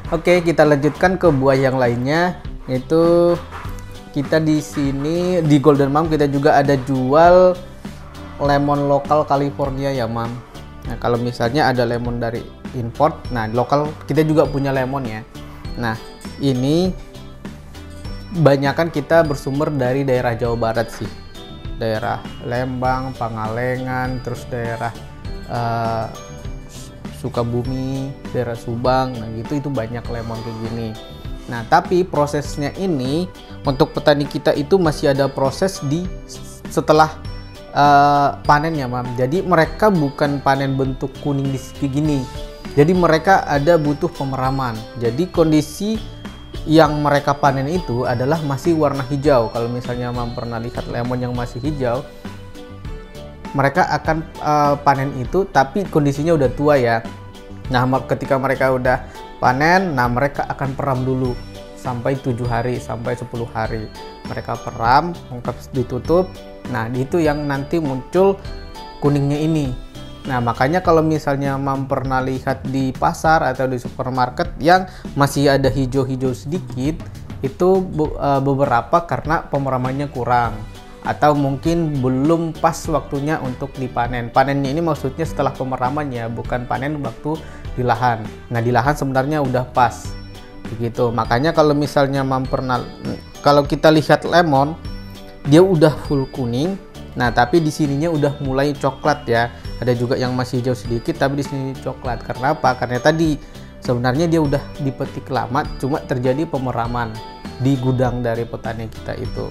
Oke, kita lanjutkan ke buah yang lainnya, yaitu kita di sini di Golden Mom kita juga ada jual lemon lokal California ya, Mam. Nah, kalau misalnya ada lemon dari import, nah lokal kita juga punya lemon ya. Nah, ini banyakan kita bersumber dari daerah Jawa Barat sih. Daerah Lembang, Pangalengan, terus daerah Sukabumi, daerah Subang, nah gitu itu banyak lemon kayak gini. Nah tapi prosesnya ini untuk petani kita itu masih ada proses di setelah panen ya, Mam. Jadi mereka bukan panen bentuk kuning di sini gini. Jadi mereka ada butuh pemeraman. Jadi kondisi yang mereka panen itu adalah masih warna hijau. Kalau misalnya Mam pernah lihat lemon yang masih hijau, mereka akan panen itu tapi kondisinya udah tua ya. Nah ketika mereka udah panen, nah mereka akan peram dulu sampai 7 hari sampai 10 hari mereka peram, ditutup. Nah itu yang nanti muncul kuningnya ini. Nah makanya kalau misalnya Mam pernah lihat di pasar atau di supermarket yang masih ada hijau-hijau sedikit, itu beberapa karena pemeramannya kurang atau mungkin belum pas waktunya untuk dipanen. Panennya ini maksudnya setelah pemeraman ya, bukan panen waktu di lahan. Nah di lahan sebenarnya udah pas begitu. Makanya kalau misalnya Mam pernah, kalau kita lihat lemon dia udah full kuning, nah tapi di sininya udah mulai coklat ya. Ada juga yang masih hijau sedikit tapi di sini coklat. Karena apa? Karena tadi sebenarnya dia udah dipetik lama, cuma terjadi pemeraman di gudang dari petani kita itu.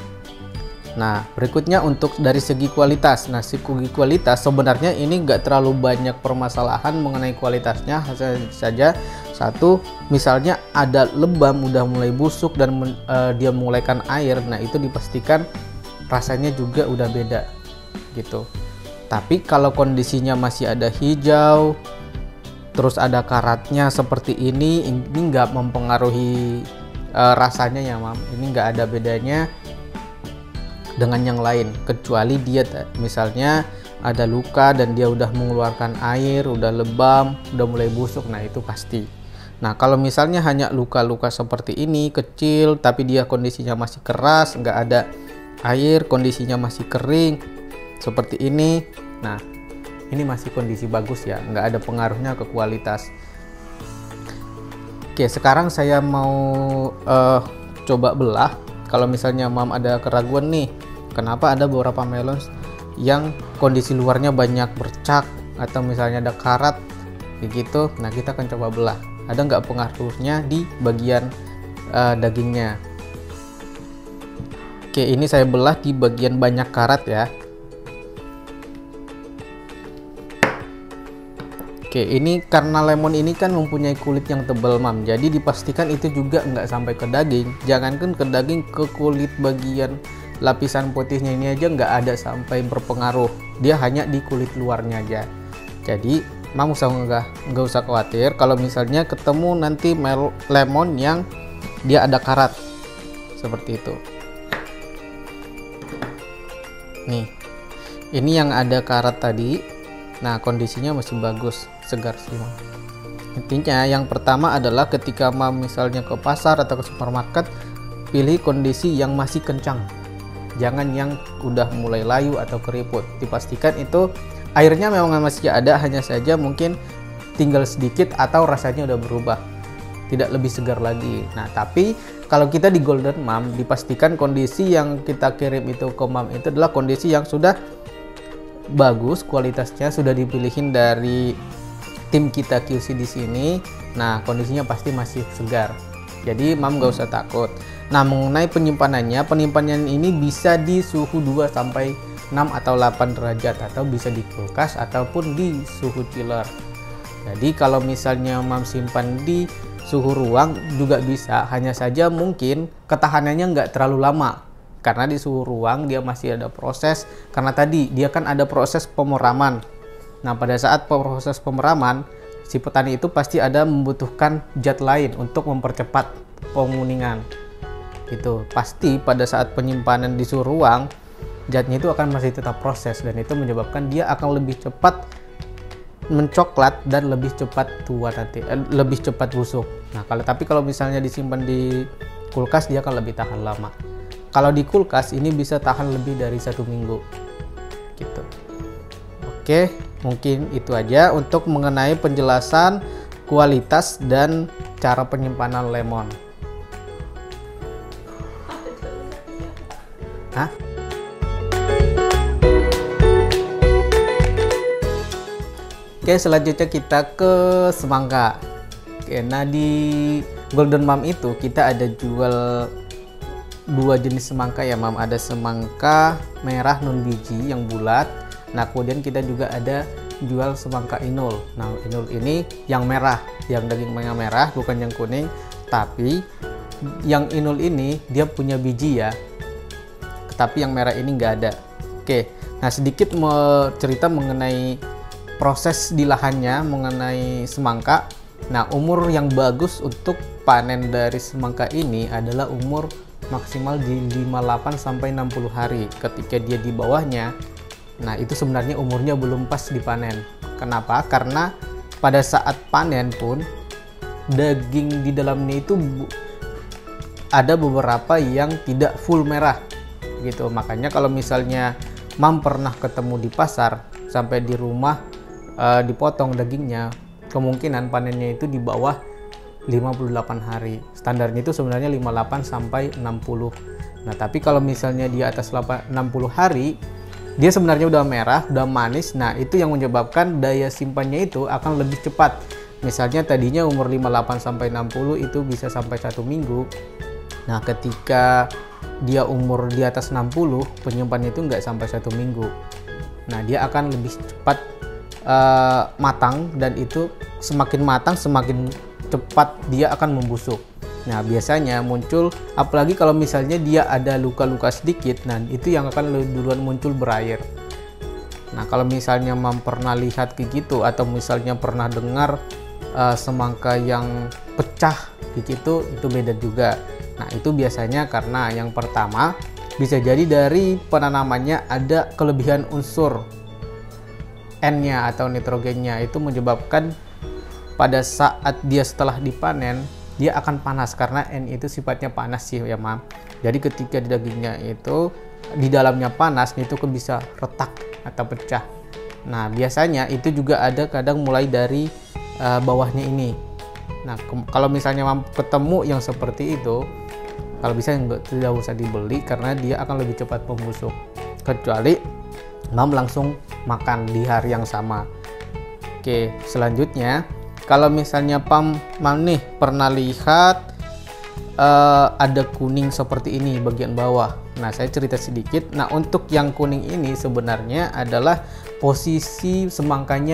Nah berikutnya untuk dari segi kualitas. Nah segi kualitas sebenarnya ini nggak terlalu banyak permasalahan mengenai kualitasnya. Saja satu, misalnya ada lebam udah mulai busuk dan dia mulaikan air, nah itu dipastikan rasanya juga udah beda gitu. Tapi kalau kondisinya masih ada hijau terus ada karatnya seperti ini nggak mempengaruhi rasanya ya, Mam. Ini nggak ada bedanya dengan yang lain, kecuali dia misalnya ada luka dan dia udah mengeluarkan air, udah lebam, udah mulai busuk, nah itu pasti. Nah kalau misalnya hanya luka-luka seperti ini kecil tapi dia kondisinya masih keras, nggak ada air, kondisinya masih kering seperti ini, nah ini masih kondisi bagus ya, nggak ada pengaruhnya ke kualitas. Oke, sekarang saya mau coba belah. Kalau misalnya Mam ada keraguan nih, kenapa ada beberapa melon yang kondisi luarnya banyak bercak atau misalnya ada karat begitu, nah kita akan coba belah. Ada nggak pengaruhnya di bagian dagingnya? Oke, ini saya belah di bagian banyak karat ya. Oke, ini karena lemon ini kan mempunyai kulit yang tebal, Mam. Jadi dipastikan itu juga nggak sampai ke daging. Jangankan ke daging, ke kulit bagian lapisan putihnya ini aja nggak ada sampai berpengaruh. Dia hanya di kulit luarnya aja. Jadi Mam nggak usah khawatir kalau misalnya ketemu nanti lemon yang dia ada karat seperti itu. Nih, ini yang ada karat tadi. Nah kondisinya masih bagus, segar semua. Intinya yang pertama adalah ketika Mam misalnya ke pasar atau ke supermarket, pilih kondisi yang masih kencang, jangan yang udah mulai layu atau keriput. Dipastikan itu airnya memang masih ada, hanya saja mungkin tinggal sedikit atau rasanya udah berubah, tidak lebih segar lagi. Nah tapi kalau kita di Golden Mom dipastikan kondisi yang kita kirim itu ke Mam itu adalah kondisi yang sudah bagus, kualitasnya sudah dipilihin dari tim kita QC di sini. Nah kondisinya pasti masih segar, jadi Mam gak usah takut. Nah mengenai penyimpanan ini bisa di suhu 2 sampai 6 atau 8 derajat, atau bisa di kulkas ataupun di suhu chiller. Jadi kalau misalnya Mam simpan di suhu ruang juga bisa, hanya saja mungkin ketahanannya nggak terlalu lama karena di suhu ruang dia masih ada proses, karena tadi dia kan ada proses pemeraman. Nah pada saat proses pemeraman, si petani itu pasti ada membutuhkan zat lain untuk mempercepat penguningan gitu. Pasti pada saat penyimpanan di suhu ruang, zatnya itu akan masih tetap proses, dan itu menyebabkan dia akan lebih cepat mencoklat dan lebih cepat tua nanti, lebih cepat busuk. Nah, kalau misalnya disimpan di kulkas dia akan lebih tahan lama. Kalau di kulkas ini bisa tahan lebih dari 1 minggu gitu. Oke, mungkin itu aja untuk mengenai penjelasan kualitas dan cara penyimpanan lemon. Hah? Oke, selanjutnya kita ke semangka. Oke, nah di Golden Mom itu kita ada jual 2 jenis semangka ya, Mam. Ada semangka merah non biji yang bulat. Nah, kemudian kita juga ada jual semangka inul. Nah, inul ini yang merah, yang dagingnya merah, bukan yang kuning. Tapi yang inul ini dia punya biji ya, tapi yang merah ini nggak ada. Oke, nah sedikit mau cerita mengenai proses di lahannya, mengenai semangka. Nah, umur yang bagus untuk panen dari semangka ini adalah umur maksimal di 58 sampai 60 hari. Ketika dia di bawahnya, nah itu sebenarnya umurnya belum pas dipanen. Kenapa? Karena pada saat panen pun daging di dalamnya itu ada beberapa yang tidak full merah gitu. Makanya kalau misalnya Mam pernah ketemu di pasar sampai di rumah dipotong dagingnya, kemungkinan panennya itu di bawah 58 hari. Standarnya itu sebenarnya 58 sampai 60. Nah, tapi kalau misalnya di atas 60 hari, dia sebenarnya udah merah, udah manis. Nah, itu yang menyebabkan daya simpannya itu akan lebih cepat. Misalnya tadinya umur 58 sampai 60 itu bisa sampai 1 minggu. Nah, ketika dia umur di atas 60, penyimpanannya itu nggak sampai 1 minggu. Nah, dia akan lebih cepat matang, dan itu semakin matang semakin cepat dia akan membusuk. Nah, biasanya muncul, apalagi kalau misalnya dia ada luka-luka sedikit, nah itu yang akan lebih duluan muncul berair. Nah, kalau misalnya Mam pernah lihat kayak gitu, atau misalnya pernah dengar semangka yang pecah kayak gitu, itu beda juga. Nah, itu biasanya karena yang pertama bisa jadi dari penanamannya ada kelebihan unsur N-nya atau nitrogennya, itu menyebabkan pada saat dia setelah dipanen dia akan panas, karena N itu sifatnya panas sih ya, Mam. Jadi ketika di dagingnya itu di dalamnya panas, itu kan bisa retak atau pecah. Nah, biasanya itu juga ada kadang mulai dari bawahnya ini. Nah, kalau misalnya Mam ketemu yang seperti itu, kalau bisa tidak usah dibeli karena dia akan lebih cepat membusuk. Kecuali Mam langsung makan di hari yang sama. Oke, selanjutnya kalau misalnya Mam nih pernah lihat ada kuning seperti ini bagian bawah. Nah, saya cerita sedikit. Nah, untuk yang kuning ini sebenarnya adalah posisi semangkanya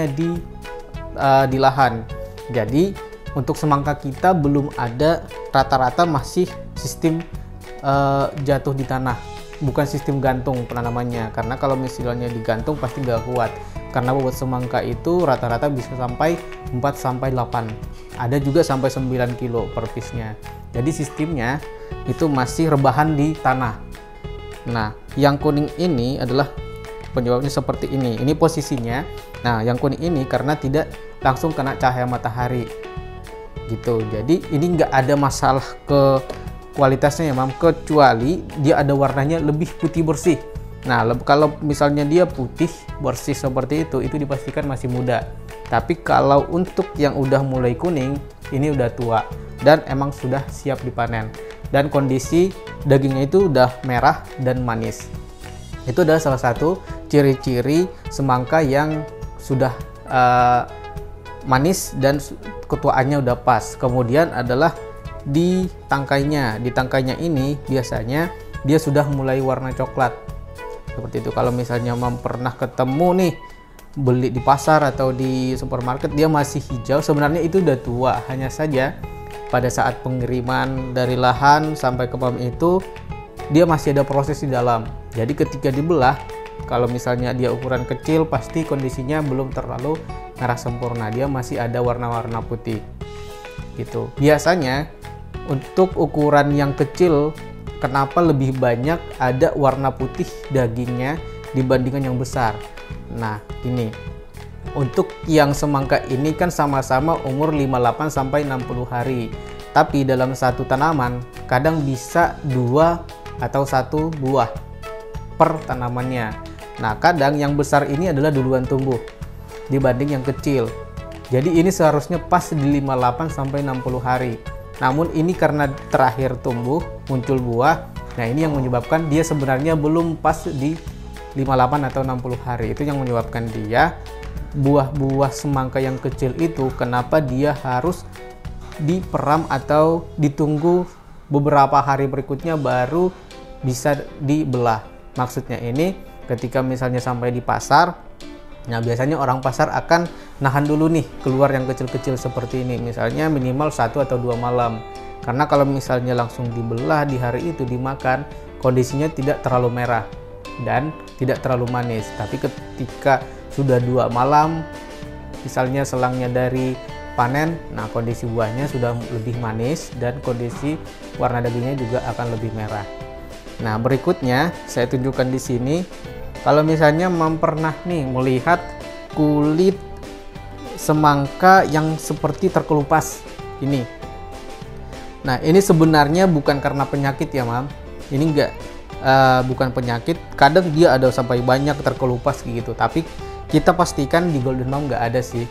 di lahan. Jadi untuk semangka kita belum ada, rata-rata masih sistem jatuh di tanah, bukan sistem gantung penanamannya. Karena kalau misalnya digantung pasti nggak kuat, karena bobot semangka itu rata-rata bisa sampai 4 sampai 8, ada juga sampai 9 kilo per piece-nya. Jadi sistemnya itu masih rebahan di tanah. Nah, yang kuning ini adalah penyebabnya seperti ini posisinya. Nah, yang kuning ini karena tidak langsung kena cahaya matahari gitu. Jadi ini nggak ada masalah ke kualitasnya ya, Mam, kecuali dia ada warnanya lebih putih bersih. Nah, kalau misalnya dia putih bersih seperti itu dipastikan masih muda. Tapi kalau untuk yang udah mulai kuning, ini udah tua dan emang sudah siap dipanen. Dan kondisi dagingnya itu udah merah dan manis. Itu adalah salah satu ciri-ciri semangka yang sudah manis dan ketuaannya udah pas. Kemudian adalah di tangkainya. Di tangkainya ini biasanya dia sudah mulai warna coklat. Seperti itu. Kalau misalnya Mam pernah ketemu nih beli di pasar atau di supermarket, dia masih hijau, sebenarnya itu udah tua. Hanya saja pada saat pengiriman dari lahan sampai ke Mam itu dia masih ada proses di dalam. Jadi ketika dibelah, kalau misalnya dia ukuran kecil, pasti kondisinya belum terlalu merah sempurna, dia masih ada warna-warna putih gitu. Biasanya untuk ukuran yang kecil, kenapa lebih banyak ada warna putih dagingnya dibandingkan yang besar? Nah, ini untuk yang semangka ini kan sama-sama umur 58 sampai 60 hari. Tapi dalam satu tanaman kadang bisa 2 atau 1 buah per tanamannya. Nah, kadang yang besar ini adalah duluan tumbuh dibanding yang kecil. Jadi ini seharusnya pas di 58 sampai 60 hari. Namun ini karena terakhir tumbuh, muncul buah. Nah, ini yang menyebabkan dia sebenarnya belum pas di 58 atau 60 hari. Itu yang menyebabkan dia buah-buah semangka yang kecil itu kenapa dia harus diperam atau ditunggu beberapa hari berikutnya baru bisa dibelah. Maksudnya ini ketika misalnya sampai di pasar, nah biasanya orang pasar akan nahan dulu nih keluar yang kecil-kecil seperti ini, misalnya minimal 1 atau 2 malam. Karena kalau misalnya langsung dibelah di hari itu dimakan, kondisinya tidak terlalu merah dan tidak terlalu manis. Tapi ketika sudah 2 malam, misalnya selangnya dari panen, nah kondisi buahnya sudah lebih manis dan kondisi warna dagingnya juga akan lebih merah. Nah, berikutnya saya tunjukkan di sini. Kalau misalnya pernah nih melihat kulit semangka yang seperti terkelupas ini. Nah, ini sebenarnya bukan karena penyakit ya, Mam. Ini enggak, bukan penyakit. Kadang dia ada sampai banyak terkelupas gitu. Tapi kita pastikan di Golden Mom nggak ada sih.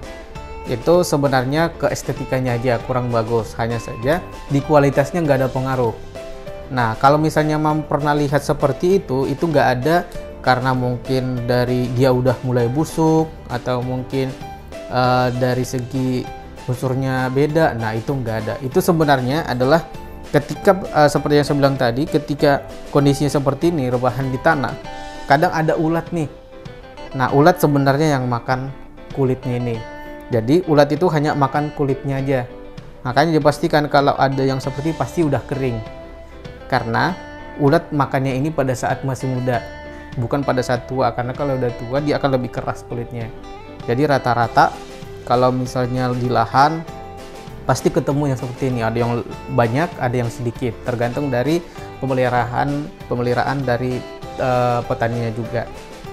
Itu sebenarnya ke estetikanya aja kurang bagus. Hanya saja di kualitasnya nggak ada pengaruh. Nah, kalau misalnya Mam pernah lihat seperti itu nggak ada karena mungkin dari dia udah mulai busuk atau mungkin dari segi unsurnya beda. Nah, itu nggak ada. Itu sebenarnya adalah ketika seperti yang saya bilang tadi, ketika kondisinya seperti ini, rebahan di tanah, kadang ada ulat nih. Nah, ulat sebenarnya yang makan kulitnya ini. Jadi ulat itu hanya makan kulitnya aja. Makanya dipastikan kalau ada yang seperti pasti udah kering. Karena ulat makannya ini pada saat masih muda, bukan pada saat tua. Karena kalau udah tua dia akan lebih keras kulitnya. Jadi rata-rata kalau misalnya di lahan pasti ketemu yang seperti ini. Ada yang banyak, ada yang sedikit. Tergantung dari pemeliharaan dari petaninya juga.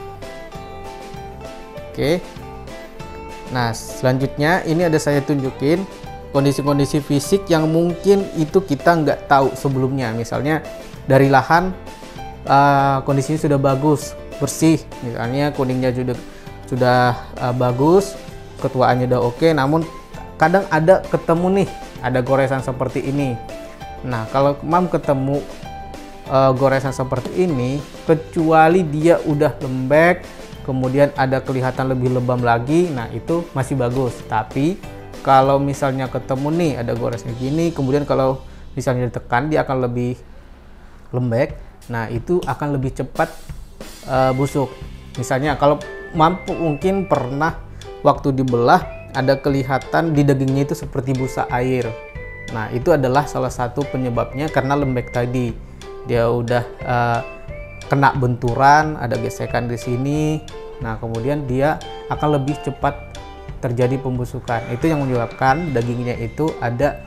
Oke. Nah, selanjutnya ini ada saya tunjukin kondisi-kondisi fisik yang mungkin itu kita nggak tahu sebelumnya. Misalnya dari lahan kondisinya sudah bagus, bersih, misalnya kuningnya sudah bagus, ketuaannya udah oke, namun kadang ada ketemu nih, ada goresan seperti ini. Nah, kalau Mam ketemu goresan seperti ini, kecuali dia udah lembek, kemudian ada kelihatan lebih lebam lagi, nah itu masih bagus. Tapi kalau misalnya ketemu nih ada goresnya gini, kemudian kalau misalnya ditekan dia akan lebih lembek, nah itu akan lebih cepat busuk. Misalnya kalau mampu mungkin pernah waktu dibelah ada kelihatan di dagingnya itu seperti busa air. Nah, itu adalah salah satu penyebabnya karena lembek tadi. Dia udah kena benturan, ada gesekan di sini. Nah, kemudian dia akan lebih cepat terjadi pembusukan. Itu yang menyebabkan dagingnya itu ada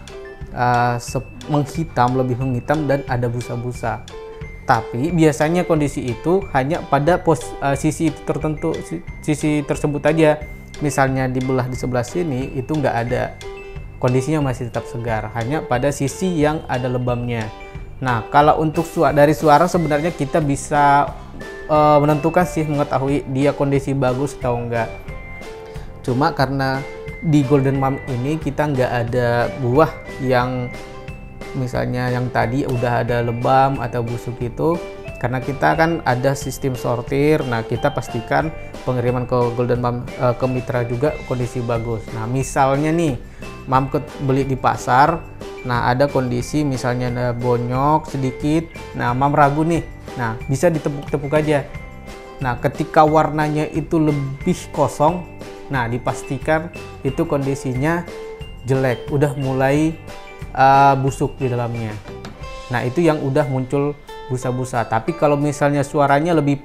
menghitam, lebih menghitam dan ada busa-busa. Tapi biasanya kondisi itu hanya pada sisi tertentu, sisi tersebut aja. Misalnya dibelah di sebelah sini itu nggak ada, kondisinya masih tetap segar, hanya pada sisi yang ada lebamnya. Nah, kalau untuk dari suara sebenarnya kita bisa menentukan sih, mengetahui dia kondisi bagus atau enggak. Cuma karena di Golden Mom ini kita nggak ada buah yang misalnya yang tadi udah ada lebam atau busuk itu, karena kita kan ada sistem sortir. Nah, kita pastikan pengiriman ke Golden Mom ke mitra juga kondisi bagus. Nah, misalnya nih Mam beli di pasar, nah ada kondisi misalnya ada bonyok sedikit, nah Mam ragu nih, nah bisa ditepuk-tepuk aja. Nah, ketika warnanya itu lebih kosong, nah dipastikan itu kondisinya jelek, udah mulai busuk di dalamnya. Nah, itu yang udah muncul busa-busa. Tapi kalau misalnya suaranya lebih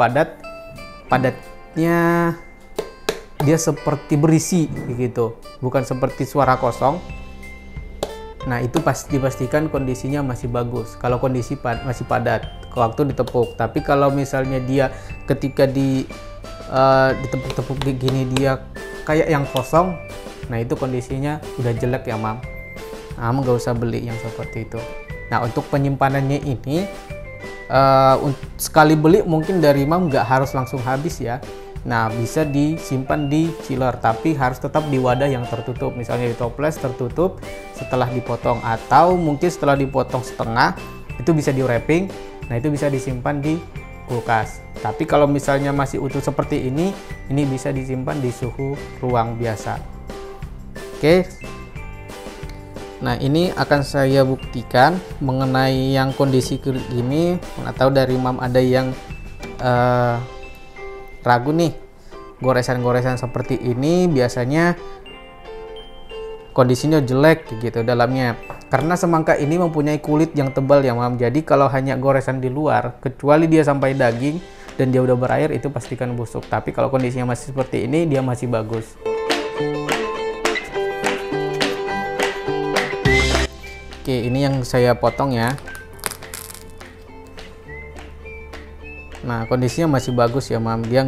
padatnya dia seperti berisi gitu, bukan seperti suara kosong. Nah, itu dipastikan kondisinya masih bagus. Kalau kondisi masih padat waktu ditepuk. Tapi kalau misalnya dia ketika ditepuk-tepuk gini dia kayak yang kosong, nah itu kondisinya udah jelek ya mam. Nah, nggak usah beli yang seperti itu. Nah, untuk penyimpanannya ini sekali beli mungkin dari mam nggak harus langsung habis ya. Nah, bisa disimpan di chiller, tapi harus tetap di wadah yang tertutup, misalnya di toples tertutup setelah dipotong, atau mungkin setelah dipotong setengah itu bisa di wrapping. Nah, itu bisa disimpan di kulkas. Tapi kalau misalnya masih utuh seperti ini bisa disimpan di suhu ruang biasa. Oke. Nah, ini akan saya buktikan mengenai yang kondisi gini, atau dari mam ada yang ragu nih, goresan-goresan seperti ini biasanya kondisinya jelek gitu dalamnya, karena semangka ini mempunyai kulit yang tebal ya mam. Jadi kalau hanya goresan di luar, kecuali dia sampai daging dan dia udah berair, itu pastikan busuk. Tapi kalau kondisinya masih seperti ini, dia masih bagus. Oke, ini yang saya potong ya. Nah, kondisinya masih bagus ya mam. Dia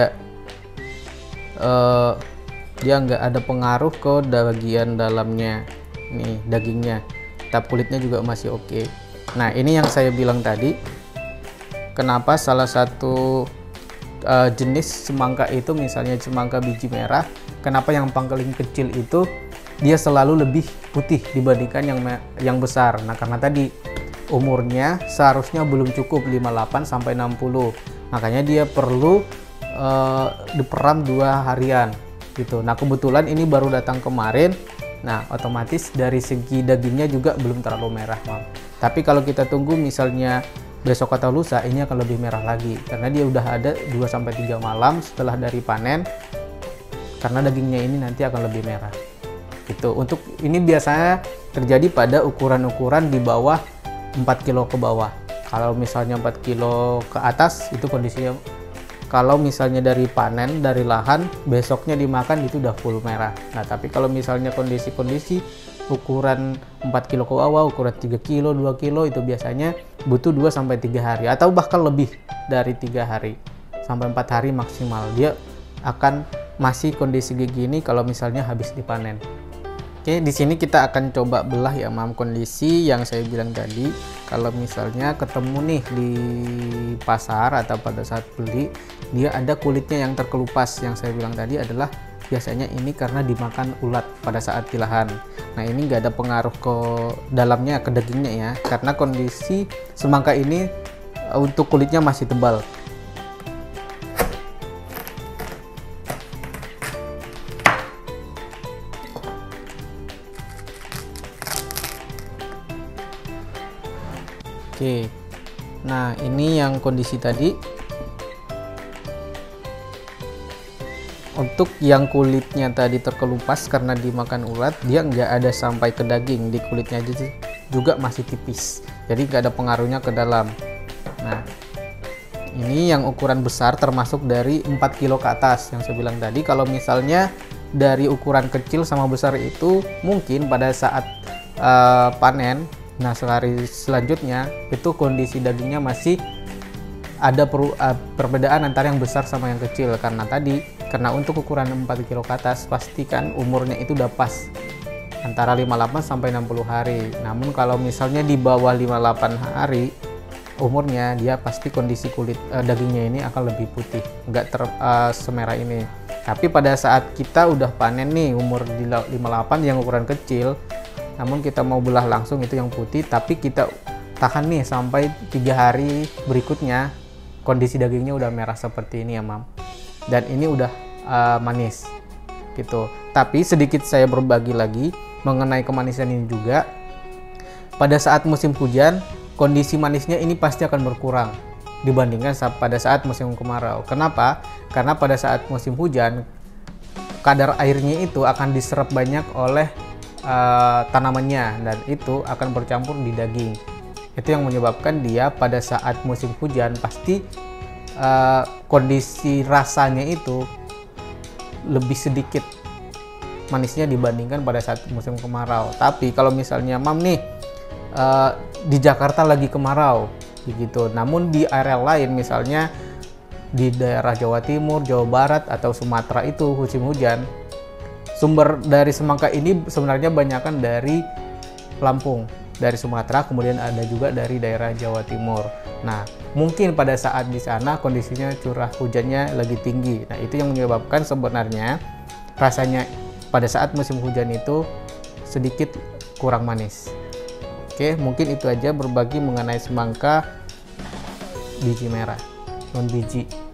nggak ada pengaruh ke bagian dalamnya nih, dagingnya. Tapi kulitnya juga masih oke. Nah, ini yang saya bilang tadi, kenapa salah satu jenis semangka itu, misalnya semangka biji merah, kenapa yang paling kecil itu dia selalu lebih putih dibandingkan yang besar. Nah, karena tadi umurnya seharusnya belum cukup 58 sampai 60. Makanya dia perlu diperam 2 harian gitu. Nah, kebetulan ini baru datang kemarin. Nah, otomatis dari segi dagingnya juga belum terlalu merah, mam. Tapi kalau kita tunggu misalnya besok atau lusa, ini akan lebih merah lagi karena dia udah ada 2 sampai 3 malam setelah dari panen. Karena dagingnya ini nanti akan lebih merah. Gitu. Untuk ini biasanya terjadi pada ukuran-ukuran di bawah 4 kilo ke bawah. Kalau misalnya 4 kilo ke atas itu kondisinya, kalau misalnya dari panen dari lahan besoknya dimakan itu udah full merah. Nah, tapi kalau misalnya kondisi ukuran 4 kilo ke bawah, ukuran 3 kilo, 2 kilo, itu biasanya butuh 2 sampai 3 hari atau bahkan lebih dari 3 hari sampai 4 hari maksimal. Dia akan masih kondisi gini kalau misalnya habis dipanen. Oke, di sini kita akan coba belah ya mam, kondisi yang saya bilang tadi. Kalau misalnya ketemu nih di pasar atau pada saat beli, dia ada kulitnya yang terkelupas. Yang saya bilang tadi adalah biasanya ini karena dimakan ulat pada saat pilahan. Nah, ini nggak ada pengaruh ke dalamnya, ke dagingnya ya, karena kondisi semangka ini untuk kulitnya masih tebal. Oke, nah ini yang kondisi tadi. Untuk yang kulitnya tadi terkelupas karena dimakan ulat, dia nggak ada sampai ke daging, di kulitnya aja juga masih tipis, jadi nggak ada pengaruhnya ke dalam. Nah, ini yang ukuran besar termasuk dari 4 kilo ke atas yang saya bilang tadi. Kalau misalnya dari ukuran kecil sama besar itu mungkin pada saat panen, nah sehari selanjutnya itu kondisi dagingnya masih ada perbedaan antara yang besar sama yang kecil, karena untuk ukuran 4 kilo ke atas pastikan umurnya itu udah pas antara 58 sampai 60 hari. Namun kalau misalnya di bawah 58 hari umurnya, dia pasti kondisi kulit dagingnya ini akan lebih putih, nggak semerah ini. Tapi pada saat kita udah panen nih umur 58 yang ukuran kecil, namun kita mau belah langsung itu yang putih, tapi kita tahan nih sampai 3 hari berikutnya, kondisi dagingnya udah merah seperti ini ya mam, dan ini udah manis gitu. Tapi sedikit saya berbagi lagi mengenai kemanisan ini juga. Pada saat musim hujan, kondisi manisnya ini pasti akan berkurang dibandingkan pada saat musim kemarau. Kenapa? Karena pada saat musim hujan kadar airnya itu akan diserap banyak oleh tanamannya, dan itu akan bercampur di daging. Itu yang menyebabkan dia pada saat musim hujan pasti kondisi rasanya itu lebih sedikit manisnya dibandingkan pada saat musim kemarau. Tapi kalau misalnya mam nih di Jakarta lagi kemarau gitu, namun di area lain misalnya di daerah Jawa Timur, Jawa Barat, atau Sumatera itu musim hujan, sumber dari semangka ini sebenarnya banyakkan dari Lampung, dari Sumatera, kemudian ada juga dari daerah Jawa Timur. Nah, mungkin pada saat di sana kondisinya curah hujannya lagi tinggi. Nah, itu yang menyebabkan sebenarnya rasanya pada saat musim hujan itu sedikit kurang manis. Oke, mungkin itu aja berbagi mengenai semangka biji merah, non biji.